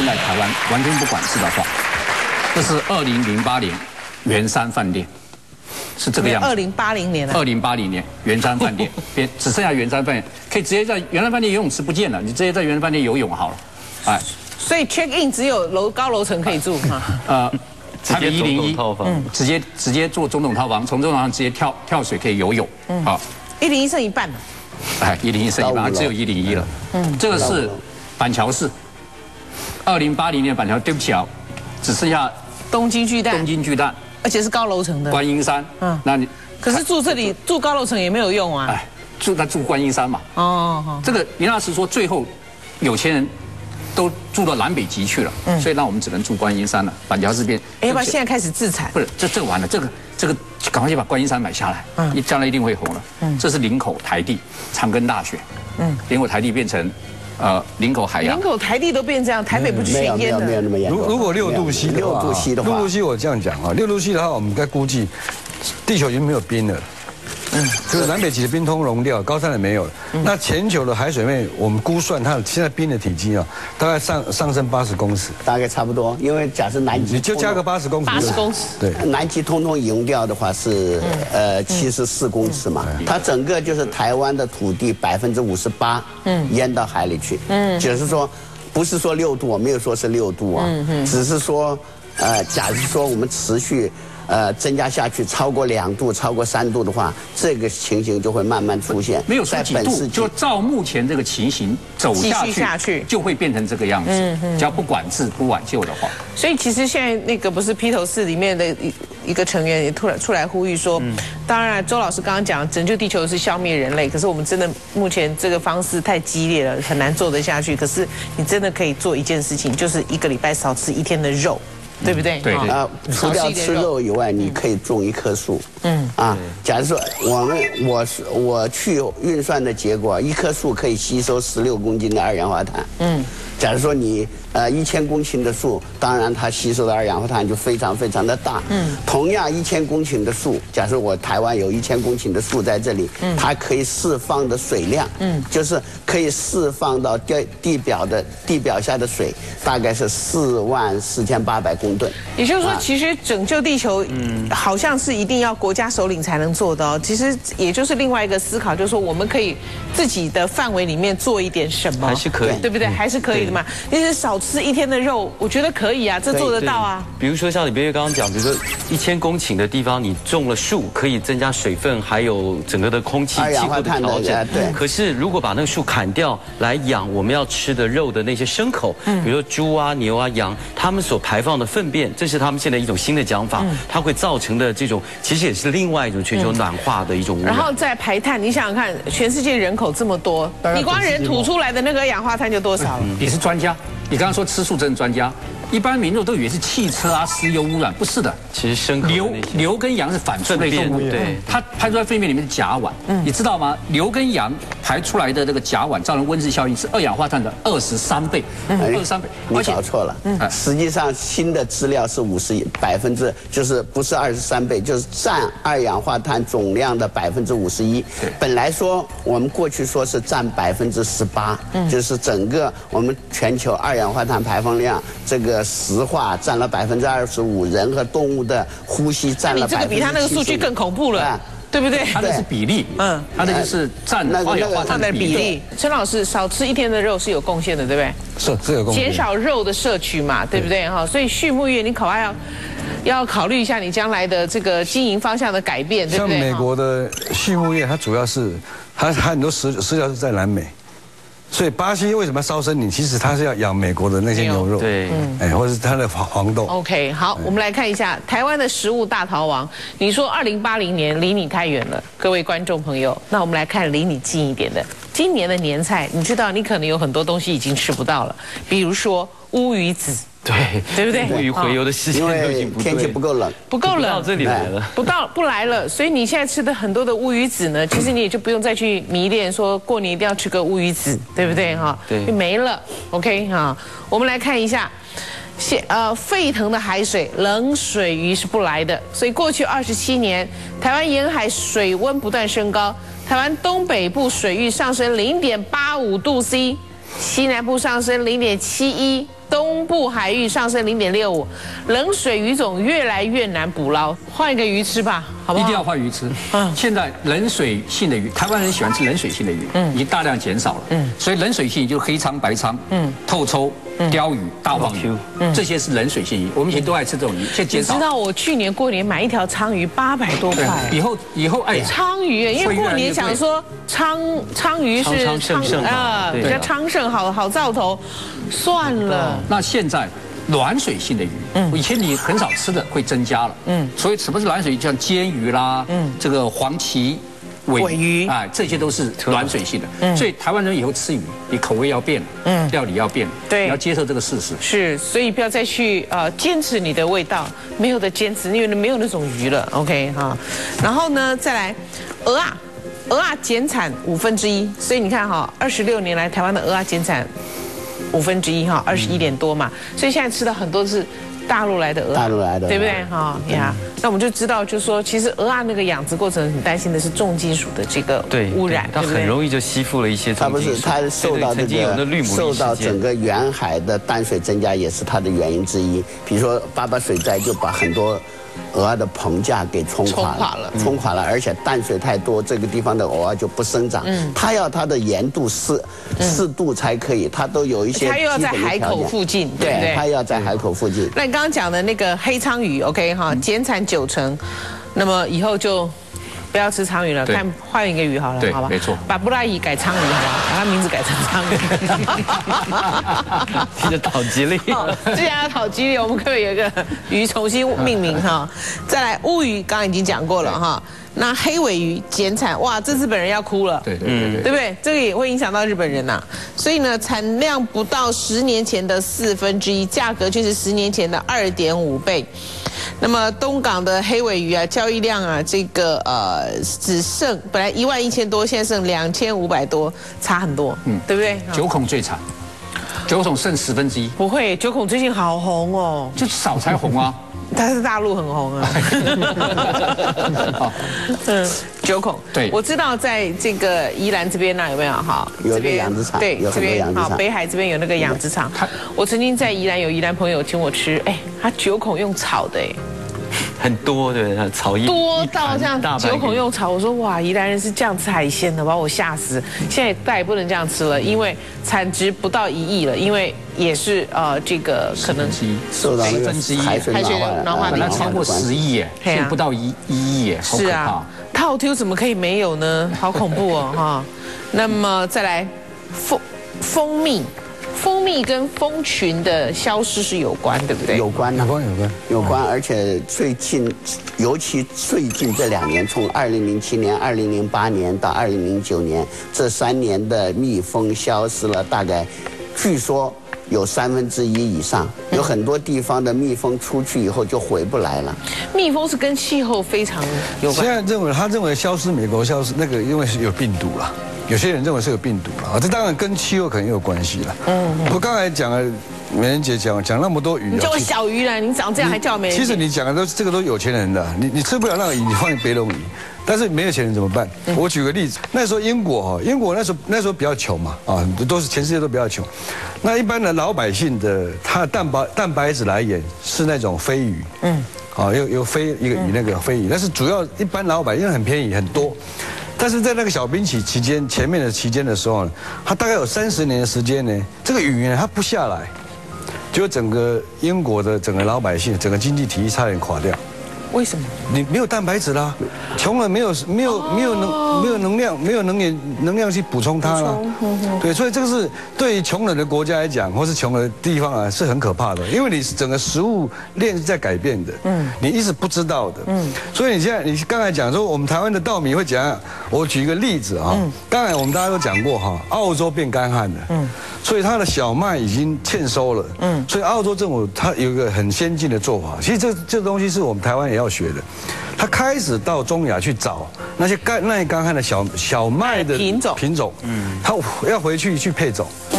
来台湾完全不管事的话，这是2008年圆山饭店，是这个样子。 2080年了。 2080年圆山饭店只剩下圆山饭店，可以直接在圆山饭店游泳池不见了，你直接在圆山饭店游泳好了，哎。所以 check in 只有高楼层可以住嘛？ 台北101套房，直接住总统套房，从总统套房直接跳水可以游泳。好 ，101剩一半了。 哎，101剩一半，只有101了。这个是板桥市，2080年板桥，对不起啊，只剩下东京巨蛋，而且是高楼层的观音山。那你可是住这里住高楼层也没有用啊。哎， 住观音山嘛。哦，这个林老师说，最后有钱人都住到南北极去了，所以那我们只能住观音山了。板桥这边， 要不然现在开始自产？不是， 这完了，这个赶快就把观音山买下来，将来一定会红了。这是林口台地，长庚大学。林口台地变成林口海洋。林口台地都变这样，台北不就全淹了？ 没有那么严重。 如果6度 C 的话，6度 C 我这样讲啊，6度 C 的话，我们该估计地球已经没有冰了。就是南北极的冰通融掉，高山的没有了。那全球的海水面，我们估算它现在冰的体积啊，大概上升80公尺， 大概差不多。因为假设南极你就加个80公尺 ，80公尺， 对， 南极通融掉的话是74公尺嘛，它整个就是台湾的土地58%，淹到海里去。就是说，不是说6度，我没有说是6度啊，只是说，假如说我们持续。增加下去超过2度、超过3度的话，这个情形就会慢慢出现。 没有说几度，就照目前这个情形走下去，就会变成这个样子。只要不管制、不挽救的话。 所以其实现在那个不是披头士里面的一个成员也突然出来呼吁说，当然周老师刚刚讲拯救地球是消灭人类，可是我们真的目前这个方式太激烈了，很难做得下去。可是你真的可以做一件事情，就是1个礼拜少吃1天的肉。对不对？ 对除掉吃肉以外，你可以种1棵树。假如说我去运算的结果，1棵树可以吸收16公斤的二氧化碳。假如说你1000公顷的树，当然它吸收的二氧化碳就非常非常的大。同样1000公顷的树，假设我台湾有1000公顷的树在这里，它可以释放的水量，就是可以释放到地表下的水，大概是44800公吨。 也就是说，其实拯救地球，好像是一定要国家首领才能做的哦。其实也就是另外一个思考，就是说我们可以自己的范围里面做一点什么， 还是可以， 对不对？还是可以的嘛。其实少吃1天的肉，我觉得可以啊，这做得到啊。 比如说像李别月刚刚讲，比如说1000公顷的地方，你种了树，可以增加水分，还有整个的空气气候的调整。 对。 可是如果把那个树砍掉来养我们要吃的肉的那些牲口，比如说猪啊、牛啊、羊，它们所排放的粪便，这是他们现在一种新的讲法，它会造成的这种，其实也是另外一种全球暖化的一种污染。 然后再排碳，你想想看，全世界人口这么多，你光人吐出来的那个二氧化碳就多少了？ 你是专家。你刚刚说吃素真的专家，一般民众都以为是汽车啊、石油污染，不是的。 其实牲口牛跟羊是反刍类动物，对，它排出来粪便里面是甲烷，你知道吗？牛跟羊排出来的这个甲烷造成温室效应是二氧化碳的23倍，23倍。 你搞错了，实际上新的资料是50%，就是不是23倍，就是占二氧化碳总量的51%。本来说我们过去说是占18%，就是整个我们全球二氧化碳排放量，这个石化占了25%，人和动物的呼吸占了75%。 你这个比他那个数据更恐怖了，对不对？ 它那是比例，它那个是占二氧化碳的比例。 陈老师，少吃1天的肉是有贡献的，对不对？ 是有贡献。 减少肉的摄取嘛，对不对？哈，所以畜牧业你恐怕要考虑一下你将来的这个经营方向的改变，对不对？ 像美国的畜牧业，它主要是它很多饲料是在南美。所以巴西为什么要烧森林？其实它是要养美国的那些牛肉， 对， 或者是它的黄豆。 OK， 好，我们来看一下台湾的食物大逃亡。你说2080年离你太远了，各位观众朋友，那我们来看离你近一点的。今年的年菜，你知道你可能有很多东西已经吃不到了，比如说乌鱼子。对不对？ 乌鱼洄游的时间都已经不对， 天气不够冷， 到这里来了， 不来了，所以你现在吃的很多的乌鱼子呢，其实你也就不用再去迷恋说过年一定要吃个乌鱼子，对不对哈？ 对， 就没了。OK 哈，我们来看一下，沸腾的海水，冷水鱼是不来的，所以过去27年，台湾沿海水温不断升高，台湾东北部水域上升0.85度C，西南部上升0.71。东东部海域上升0.65，冷水鱼种越来越难捕捞，换一个鱼吃吧，好不好？ 一定要换鱼吃。现在冷水性的鱼，台湾人喜欢吃冷水性的鱼，已经大量减少了。所以冷水性就黑鲳、白鲳、透抽、鲷鱼、大黄鱼，这些是冷水性鱼。我们以前都爱吃这种鱼，现在减少。 你知道我去年过年买一条鲳鱼800多块。 以后哎， 鲳鱼，因为过年想说鲳鱼是比较昌盛，好兆头，算了。 那现在暖水性的鱼，以前你很少吃的会增加了，所以什么是暖水鱼？像煎鱼啦，这个黄鳍尾鱼，哎，这些都是暖水性的。所以台湾人以后吃鱼，你口味要变了，料理要变了， 对， 你要接受这个事实。 是，所以不要再去坚持你的味道，没有的坚持，因为没有那种鱼了。OK 哈，然后呢，再来鹅啊减产1/5，所以你看哈，26年来台湾的鹅啊减产1/5哈，21点多嘛，所以现在吃的很多是大陆来的鹅，对不对哈呀？那我们就知道，就是说，其实鹅啊那个养殖过程很担心的是重金属的这个污染， 它很容易就吸附了一些重金属。 它受到受到整个沿海的淡水增加也是它的原因之一。比如说八八水灾就把很多鹅的棚架给冲垮了，而且淡水太多，这个地方的鹅就不生长。它要它的盐度4度才可以，它都有一些。 它又要在海口附近，对不对？ 它要在海口附近。 那你刚刚讲的那个黑鲳鱼 ，OK 哈，减产90%，那么以后就不要吃鲳鱼了，看换一个鱼好了，好吧？ 没错， 把布拉鱼改鲳鱼好吧？把它名字改成鲳鱼。 记得讨吉利。 既然要讨吉利，我们可不可以有一个鱼重新命名哈？再来乌鱼，刚刚已经讲过了哈。那黑尾鱼减产，哇，这日本人要哭了， 对不对？这个也会影响到日本人呐。所以呢，产量不到10年前的1/4，价格却是10年前的2.5倍。那么东港的黑尾鱼啊，交易量啊，这个只剩本来11000多，现在剩2500多，差很多，对不对？ 九孔最惨。九孔剩1/10， 不会，九孔最近好红哦， 就少才红啊。 它是大陆很红啊。九孔， 对， 我知道在这个宜兰这边呢，有没有哈？ 有个养殖场， 对，这边好，北海这边有那个养殖场。我曾经在宜兰有宜兰朋友请我吃，哎，他九孔用炒的哎。 很多对，炒多到这样九孔用炒，我说哇，宜兰人是这样吃海鲜的，把我吓死。现在再也不能这样吃了，因为产值不到1亿了，因为也是这个可能受到1/10海水暖化本来超过10亿耶，现在不到1亿耶，好可怕。 套丢怎么可以没有呢？好恐怖哦哈。那么再来蜂蜜跟蜂群的消失是有关，对不对？ 有关，而且最近，尤其最近这2年，从2007年、2008年到2009年，这3年的蜜蜂消失了，大概据说有1/3以上，有很多地方的蜜蜂出去以后就回不来了。 蜜蜂是跟气候非常有关。 现在他认为消失，美国消失那个，因为是有病毒了。有些人认为是有病毒了，这当然跟气候可能也有关系了。我刚才讲了，美人姐讲那么多鱼， 你叫我小鱼了，你长这样还叫美人姐？ 其实你讲的这个都有钱人的，你吃不了那个鱼，你放别种鱼。但是没有钱人怎么办？我举个例子，那时候英国那时候比较穷嘛，都是全世界都比较穷。那一般的老百姓的他的蛋白质来源是那种飞鱼，有飞一个鱼那个飞鱼，但是主要一般老百姓很便宜很多。但是在那个小冰期间，前面的期间的时候呢，它大概有30年的时间呢，这个鱼呢它不下来，就整个英国的整个老百姓，整个经济体系差点垮掉。 为什么？ 你没有蛋白质啦，穷人没有能量去补充它了。对，所以这个是对于穷人的国家来讲，或是穷人的地方啊，是很可怕的，因为你整个食物链是在改变的，你一直不知道的。所以你刚才讲说我们台湾的稻米会怎样？我举一个例子啊，刚才我们大家都讲过哈，澳洲变干旱了，所以它的小麦已经欠收了，所以澳洲政府它有一个很先进的做法，其实这东西是我们台湾也要学的。他开始到中亚去找那些耐干旱的小麦的品种，他要回去配种，